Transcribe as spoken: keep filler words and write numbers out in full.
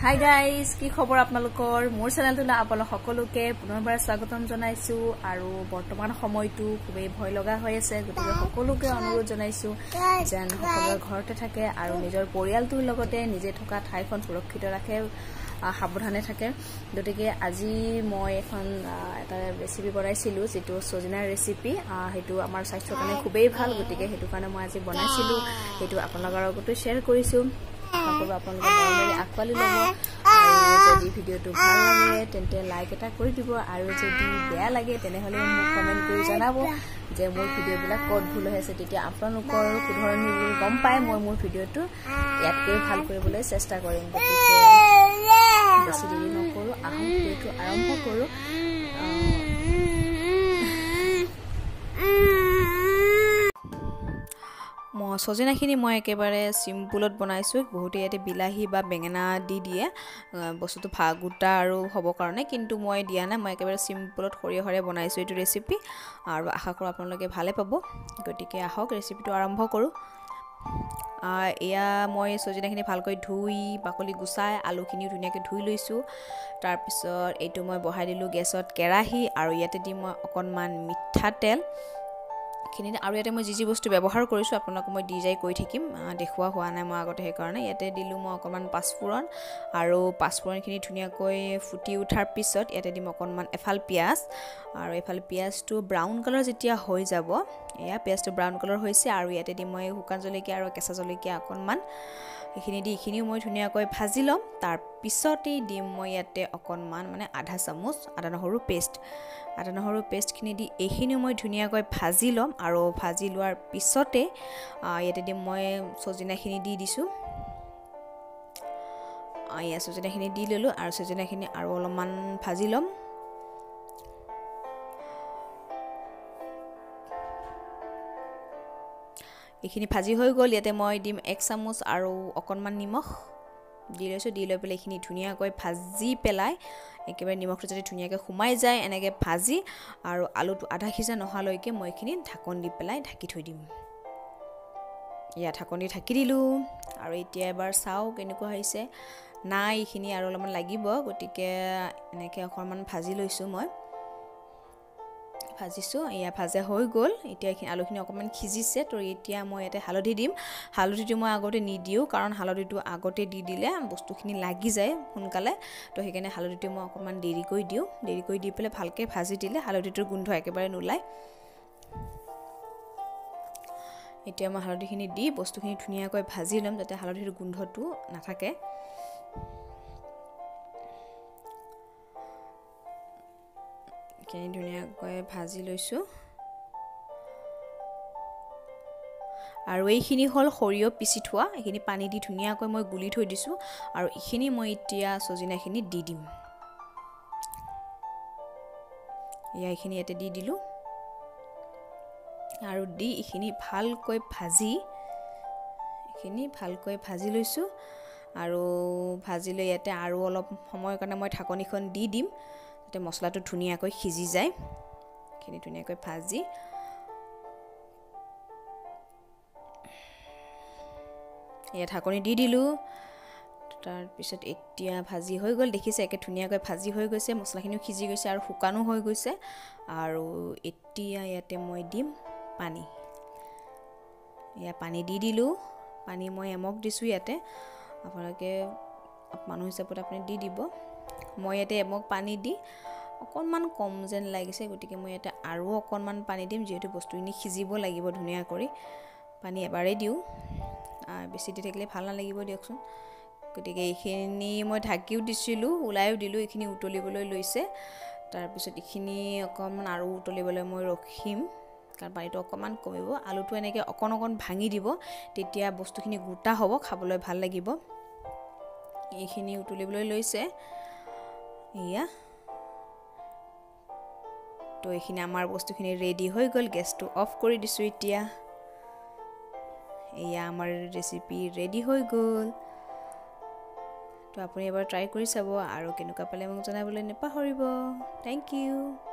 Hi guys, কি খবৰ আপোনালোকৰ মোৰ চেনেলটোলৈ আপোনালোক সকলোকে পুনৰবাৰ স্বাগতম জনাইছো আৰু বৰ্তমান সময়টো খুবেই ভয় লগা হৈ আছে গতিকে সকলোকে অনুৰোধ জনাইছো যেন সকলোৱে ঘৰতে থাকে আৰু নিজৰ পৰিয়ালটোৰ লগতে নিজে থকা ঠাইখন সুৰক্ষিত ৰাখে সাৱধানে থাকে গতিকে আজি মই এখন এটা ৰেচিপি বনাইছিলো যেটো সজিনাৰ ৰেচিপি হেতু আমাৰ স্বাস্থ্যৰ কাৰণে খুবেই ভাল গতিকে হেতু কাৰণে মই আজি বনাইছিলো হেতু আপোনালোকৰ লগত শ্বেয়াৰ কৰিছো সকলো আপোনালোকে নৰমালি আকৱালি ল'ব আৰু যদি ভিডিওটো ভাল লাগে তেন্তে লাইক এটা কৰি দিব আৰু যদি বেয়া লাগে তেনেহলে মোক কমেন্ট কৰি জনাব যে মোৰ ভিডিওবিলাক ক'ত ভুল হৈছে তেতিয়া আপোনালোকৰ কুধৰণি গম পায় মই মোৰ ভিডিওটো ইয়াতকৈ ভাল কৰিবলৈ চেষ্টা কৰিম গতিকে বেছি দেৰি নকৰো আহক ভিডিওটো আৰম্ভ কৰো মই সজনাখিনি মই একেবাৰে সিম্পলত বনাইছো বহুতে ইয়াতে বিলাহী বা বেঙেনা দি দিয়ে বস্তুটো ভাগুটা আৰু হ'ব কাৰণে কিন্তু মই দিয়া নাই মই একেবাৰে সিম্পলত খৰিয়হৰে বনাইছো এইটো ৰেচিপি আৰু আশা কৰো আপোনালোকে ভালে পাব গতিকে আহক ৰেচিপিটো আৰম্ভ কৰো এয়া মই সজনাখিনি ভালকৈ ধুই বাকলি গুছাই আলুখিনি ধুনিয়াকৈ ধুই লৈছো তাৰ পিছত এইটো মই বহাই দিলো গেছত কেৰাহী আৰু ইয়াতে দি মই অকনমান মিঠা তেল খিনি আৰু ইয়াতে মই যি যি বস্তু ব্যৱহাৰ কৰিছো আপোনাক মই দি যাই কৈ থাকিম দেখুৱা হোৱা নাই মই আগতে সেই কাৰণে ইয়াতে দিলু মই অকনমান পাঁচফোৰণ আৰু পাঁচফোৰণখিনি ধুনিয়াকৈ ফুটি উঠাৰ পিছত ইয়াতে দিম অকনমান এফাল পিয়াজ আৰু এফাল পিয়াজটো ব্ৰাউন কালাৰ যেতিয়া হৈ যাব এয়া পিয়াজটো ব্ৰাউন কালাৰ হৈছে আৰু ইয়াতে দিম মই শুকান জলকীয়া আৰু কেঁচা জলকীয়া অকনমান এখিনি দি এখিনিও মই ধুনিয়াকৈ ভাজি লম তাৰ পিছতেই দিম মই ইয়াতে অকনমান মানে আধা চামুচ আদা নহৰু পেষ্ট আদা নহৰু পেষ্ট খিনি দি এখিনিও মই ধুনিয়াকৈ ভাজি লম আৰু ভাজি লোৱাৰ পিছতে ইয়াতে দিম মই সজনাখিনি দি দিছো আয়া সজনাখিনি দি ললো আৰু সজনাখিনি আৰু অলপমান ভাজি লম এখিনি ভাজি হৈ গল ইয়াতে মই দিম এক চামুচ আৰু অকনমান নিমখ দি লৈছো দি লৈ পেলাই এখিনি ধুনিয়াকৈ ভাজি পেলাই একেবাৰে নিমখটো যদি ধুনিয়াকৈ খুমাই যায় এনেকৈ ভাজি আৰু আলুটো আধা সিজা নহালৈকে মই এখিনি ঢাকন দি পেলাই ঢাকি থৈ দিম ইয়া ঢাকন দি ঢাকি দিলো আৰু এতিয়া এবাৰ চাও কেনেকুৱা হৈছে নাই এখিনি আৰু অলপমান লাগিব গতিকে এনেকৈ অকনমান ভাজি লৈছো মই ভাজিছো ইয়া ভাজা হৈ গল এতিয়া এখিনি আলুখিনি অকমান খিজিছে তো এতিয়া মই ইয়াতে হালধি দিম হালধিটো মই আগতে নি দিও কাৰণ হালধিটো আগতে দি দিলে বস্তুখিনি লাগি যায় সোনকালে তো সেইকাৰণে হালধিটো মই অকমান দেৰি কৰি দিও দেৰি কৰি দি পেলে ভালকে ভাজি দিলে হালধিটোৰ গোন্ধ একেবাৰে নোলায় এতিয়া মই হালধিখিনি দি বস্তুখিনি ধুনিয়াকৈ ভাজি লম যাতে হালধিৰ গোন্ধটো নাথাকে কেনে ধুনিয়াকৈ ভাজি লৈছো আৰু এইখিনি হল খৰিয় পিছি থোৱা এইখিনি পানী দি ধুনিয়াকৈ মই গুলি থৈ দিছো আৰু এইখিনি মই এতিয়া সজনাখিনি দি দিম ইয়া এইখিনি এতে দি দিলো আৰু দি এইখিনি ভালকৈ ভাজি এইখিনি ভালকৈ ভাজি লৈছো আৰু ভাজি লৈ ইয়াতে আৰু অলপ সময়ৰ কাৰণে মই ঢাকনিখন দি দিম যাতে মছলাটো ধুনিয়াকৈ সিজি যায় খিনি ধুনিয়াকৈ ভাজি ইয়া ঢাকনি দি দিলো তাৰ পিছত এতিয়া ভাজি হৈ গল দেখিছে একে ধুনিয়াকৈ ভাজি হৈ গৈছে মছলাখিনিও সিজি গৈছে আৰু শুকানো হৈ গৈছে আৰু এতিয়া ইয়াতে মই দিম পানী ইয়া পানী দি দিলো পানী মই এমক দিছো ইয়াতে আপোনালোকে মানুহ হিচাপত আপুনি দি দিব মই ইয়াতে এমক পানী দি অকনমান কম যেন লাগিছে গতিকে মই ইয়াতে আৰু অকনমান পানী দিম যেহেতু বস্তুখিনি সিজিব লাগিব ধুনিয়া কৰি পানী এবাৰে দিও বেছি দি থাকিলে ভাল নালাগিব দিয়কচোন গতিকে এইখিনি মই ঢাকিও দিছিলো উলাইও দিলো এইখিনি উতলিবলৈ লৈছে তাৰ পিছত এইখিনি অকনমান আৰু উতলিবলৈ মই ৰখিম কাৰণ পানীটো অকনমান কমিব আলুটো এনেকৈ অকন অকন ভাঙি দিব তেতিয়া বস্তুখিনি গোটা হ'ব খাবলৈ ভাল লাগিব এইখিনি উতলিবলৈ লৈছে ইয়া তো এইখিনি আমাৰ বস্তুখিনি ৰেডি হৈ গল গেছটো অফ কৰি দিছো এতিয়া এয়া আমাৰ ৰেচিপি ৰেডি হৈ গল তো আপুনি এবাৰ ট্ৰাই কৰি চাব আৰু কেনেকুৱা পালে মোক জনাবলৈ নেপাহৰিব থ্যাংক ইউ